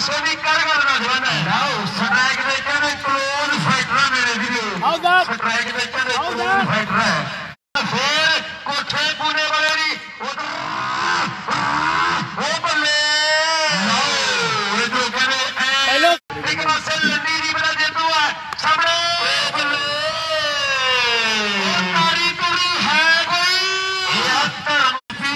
भी कर करना जवाना लाओ स्ट्राइक दे कहने क्लोज फाइटर मेरे वीरो स्ट्राइक दे कहने क्लोज फाइटर है फिर कोठे पूने वाले दी उधर वो बल्ले लाओ ये जो कहने एक पासे लंडी दी बड़ा जेतू है सामने बल्ले तारी तुरी है कोई यात्रा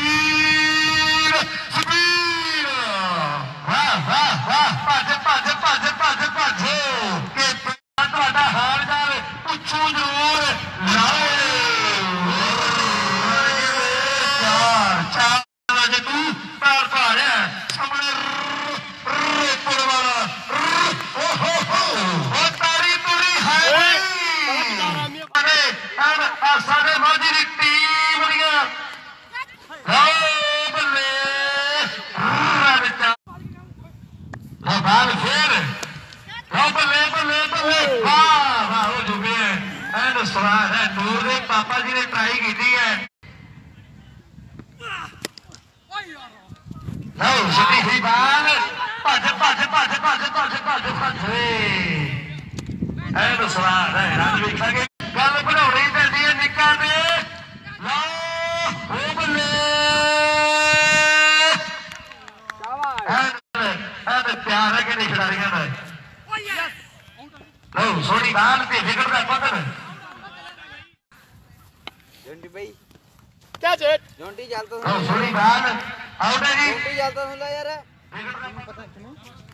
पापा जी ने ट्राई की है सिटी हुई बाल भज भज भज भज भज भज भज सवाल है रंग वेखा गल बढ़ानी पैंदी है निक्का ने लो बल्ले प्यार है कि नहीं खिलाड़ियों का लो सोनी बाल ते फिकर का पता जोंटी भाई क्या चेट जोंटी चलता सुन सोनी बाल आउट है जी जोंटी चलता सुन ला यार पता क्यों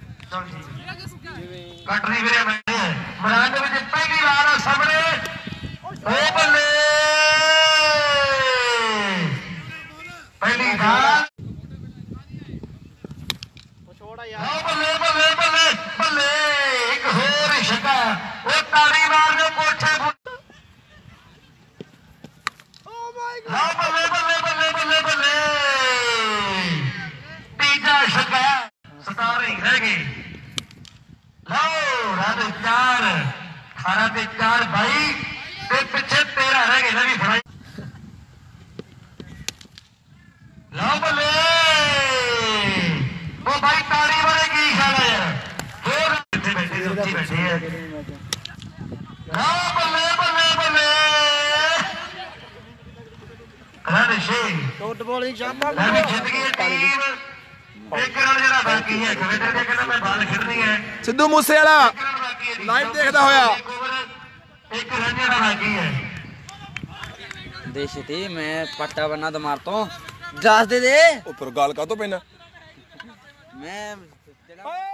कट नहीं मेरे मैदान में पहली बार सामने ओ बल्ले पहली बार छोड़ा यार बल्ले बल्ले बल्ले बल्ले एक होर छक्का वो ताड़ी मार जो कोठे बल्ले बल्ले बल्ले बल्ले बल्ले तीजा छक्का 17 रह गए लो राधे 4 18 पे 4 भाई ते पीछे 13 रह गए भी फड़ाई लो बल्ले वो भाई ताड़ी वाले की ख्याल है यार दो बैठे है लो बल्ले बल्ले बल्ले राधे शेख फुटबॉल ही शाबाश राधे जीत गई टीम एक रन जरा बाकी है कमेंटर ने कहना मैं बाल खेलनी है सिद्धू मूसेवाला लाइव देखदा होया एक रन जरा बाकी है देश थी मैं पट्टा बना तो मारता हूं 10 दे ऊपर गाल का तो पहना मैं